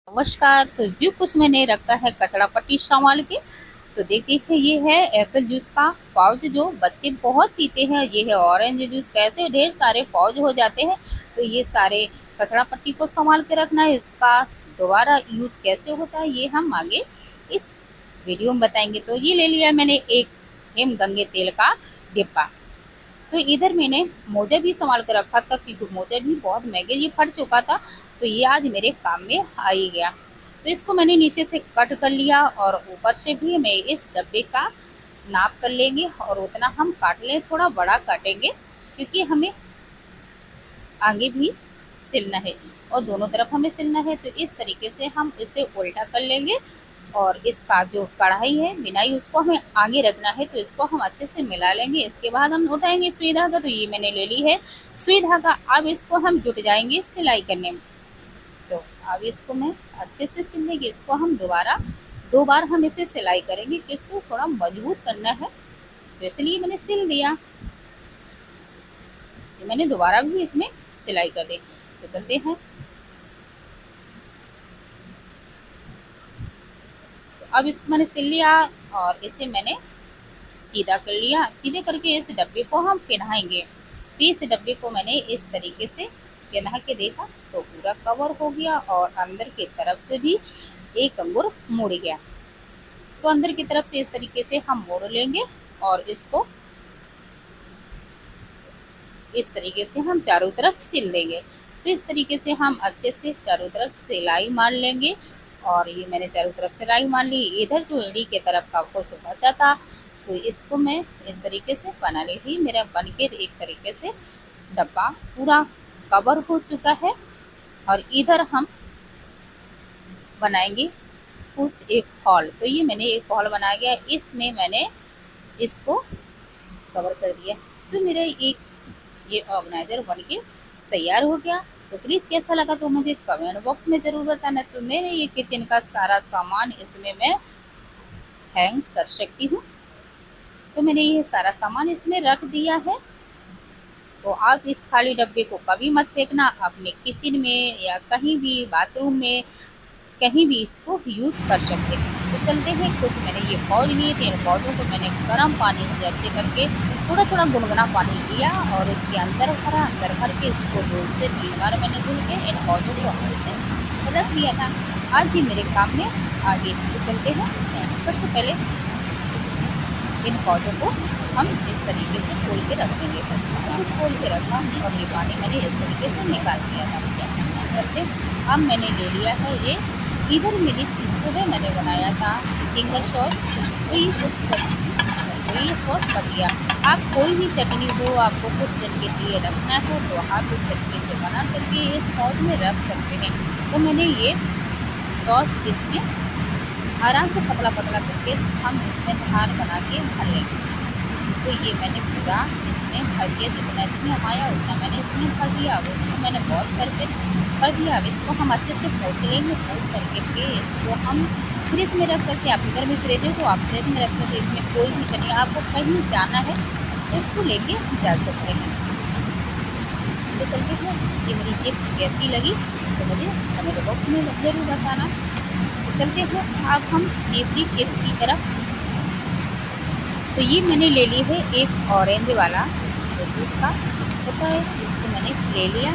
नमस्कार। तो जो कुछ मैंने रखा है कचड़ा पट्टी संभाल के, तो देखते हैं ये है एप्पल जूस का पाउच जो बच्चे बहुत पीते हैं। ये है ऑरेंज जूस। कैसे ढेर सारे पाउच हो जाते हैं, तो ये सारे कचड़ा पट्टी को संभाल के रखना है। इसका दोबारा यूज कैसे होता है ये हम आगे इस वीडियो में बताएंगे। तो ये ले लिया मैंने एक हेमगंगे तेल का डिब्बा। तो इधर मैंने मोजा भी संभाल कर रखा था क्योंकि मोजा भी बहुत महंगे ये फट चुका था, तो ये आज मेरे काम में आ ही गया। तो इसको मैंने नीचे से कट कर लिया और ऊपर से भी मैं इस डब्बे का नाप कर लेंगे और उतना हम काट लें। थोड़ा बड़ा काटेंगे क्योंकि हमें आगे भी सिलना है और दोनों तरफ हमें सिलना है। तो इस तरीके से हम इसे उल्टा कर लेंगे और इसका जो कढ़ाई है बिनाई उसको हमें आगे रखना है, तो इसको हम अच्छे से मिला लेंगे। इसके बाद हम उठाएंगे सुई धागा। तो ये मैंने ले ली है सुई धागा। अब इसको हम जुट जाएंगे सिलाई करने में। तो अब इसको मैं अच्छे से सिल लेंगे। इसको हम दोबारा 2 बार हम इसे सिलाई करेंगे कि इसको थोड़ा मजबूत करना है, तो इसलिए मैंने सिल दिया। तो मैंने दोबारा भी इसमें सिलाई कर दी। तो चलते हैं। तो अब इसको मैंने सिल लिया और इसे मैंने सीधा कर लिया। सीधे करके इस डब्बे को हम पहनाएंगे। तो इस डब्बे को मैंने इस तरीके से पहना के देखा तो पूरा कवर हो गया और अंदर की तरफ से भी एक अंगूर मुड़ गया। तो अंदर की तरफ से इस तरीके से हम मोड़ लेंगे और इसको इस तरीके से हम चारों तरफ सिल देंगे। तो इस तरीके से हम अच्छे से चारों तरफ सिलाई मार लेंगे। और ये मैंने चारों तरफ सिलाई मार ली। इधर जो एड़ी के तरफ का कुछ बचा था, तो इसको मैं इस तरीके से बना ली थी। मेरा बन के एक तरीके से डब्बा पूरा कवर हो चुका है। और इधर हम बनाएंगे कुछ एक हॉल। तो ये मैंने एक हॉल बनाया गया, इसमें मैंने इसको कवर कर दिया। तो मेरा एक ये ऑर्गेनाइजर बन के तैयार हो गया। तो प्लीज़ कैसा लगा तो मुझे कमेंट बॉक्स में ज़रूर बताना। तो मेरे ये किचन का सारा सामान इसमें मैं हैंग कर सकती हूँ। तो मैंने ये सारा सामान इसमें रख दिया है। तो आप इस खाली डब्बे को कभी मत फेंकना। अपने किचन में या कहीं भी बाथरूम में कहीं भी इसको यूज कर सकते हैं। तो चलते हैं। कुछ मैंने ये पौध लिए थे, इन पौधों को मैंने गर्म पानी से अच्छे करके थोड़ा थोड़ा गुनगुना पानी लिया और उसके अंदर भर के इसको 2 से 3 बार मैंने धुल के इन पौधों को अंदर से रख लिया था। आज ही मेरे काम में आगे। तो चलते हैं। सबसे पहले इन पौधों को हम इस तरीके से खोल के रख देंगे। खोल के रखा और ये पानी मैंने इस तरीके से निकाल दिया था। चलते अब मैंने ले लिया है ये। इधर मेरी सुबह मैंने बनाया था फिंगर सॉस। तो ये सॉस बढ़िया। आप कोई भी चटनी हो, आपको कुछ दिन के लिए रखना हो तो आप इस तरीके से बना करके इस सॉस में रख सकते हैं। तो मैंने ये सॉस इसमें आराम से पतला पतला करके हम इसमें धार बना के भर लेंगे। तो ये मैंने पूरा इसमें भर दिया। जितना इसमें आया उतना मैंने इसमें भर दिया। अब इसको मैंने वॉश करके भर दिया। अब इसको हम अच्छे से पोंछ लेंगे। पोंछ करके के इसको हम फ्रिज में रख सकते हैं। आपके घर में फ्रिज है तो आप फ्रिज में रख सकते हैं। इसमें कोई भी चटनी, आपको कहीं जाना है तो इसको लेके जा सकते हैं। तो चलते हैं। ये मेरी टिप्स कैसी लगी तो मुझे कमेंट बॉक्स में ज़रूर बताना। तो चलते हैं अब हम तीसरी टिप्स की तरफ। तो ये मैंने ले ली है एक ऑरेंज वाला जो जूस का होता है, इसको मैंने ले लिया।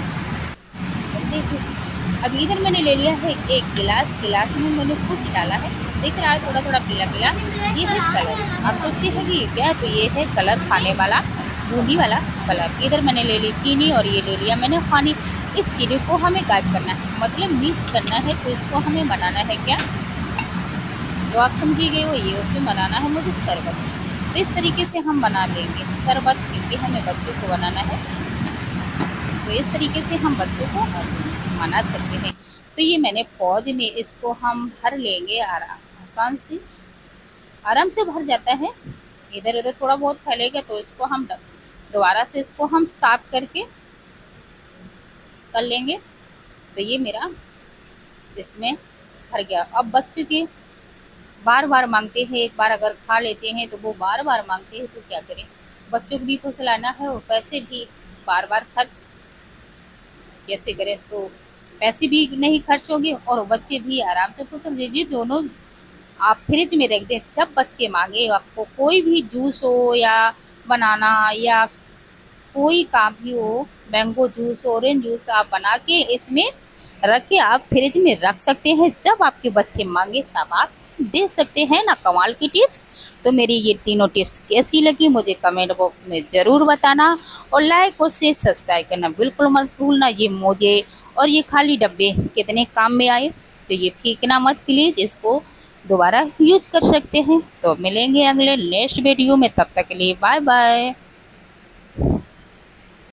अब इधर मैंने ले लिया है एक गिलास। गिलास में मैंने कुछ डाला है, दिख रहा है थोड़ा थोड़ा पीला पीला। ये है कलर। आप सोचते हैं कि ये क्या है, तो ये है कलर खाने वाला बूंदी वाला कलर। इधर मैंने ले ली चीनी और ये ले लिया मैंने पानी। इस चीनी को हमें गायब करना है, मतलब मिक्स करना है। तो इसको हमें बनाना है क्या, तो आप समझिए गए वो ये उसमें बनाना है मुझे शरबत। तो इस तरीके से हम बना लेंगे शरबत क्योंकि हमें बच्चों को बनाना है। तो इस तरीके से हम बच्चों को बना सकते हैं। तो ये मैंने पौध में इसको हम भर लेंगे आसान से, आराम से भर जाता है। इधर उधर थोड़ा बहुत फैलेगा तो इसको हम दोबारा से इसको हम साफ करके कर लेंगे। तो ये मेरा इसमें भर गया। अब बच्चे के बार बार मांगते हैं, एक बार अगर खा लेते हैं तो वो बार बार मांगते हैं, तो क्या करें। बच्चों को भी फुसलाना है और पैसे भी बार बार खर्च कैसे करें। तो पैसे भी नहीं खर्च होंगे और बच्चे भी आराम से खुश होंगे। ये दोनों आप फ्रिज में रख दें, जब बच्चे मांगे आपको कोई भी जूस हो या बनाना या कोई काम भी हो, मैंगो जूस, ऑरेंज जूस, आप बना के इसमें रख के आप फ्रिज में रख सकते हैं। जब आपके बच्चे मांगे तब आप दे सकते हैं ना। कमाल की टिप्स। तो मेरी ये तीनों टिप्स कैसी लगी मुझे कमेंट बॉक्स में ज़रूर बताना, और लाइक और शेयर सब्सक्राइब करना बिल्कुल मत भूलना। ये मुझे और ये खाली डब्बे कितने काम में आए, तो ये फेंकना मत प्लीज़, इसको दोबारा यूज कर सकते हैं। तो मिलेंगे अगले नेक्स्ट वीडियो में, तब तक के लिए बाय बाय।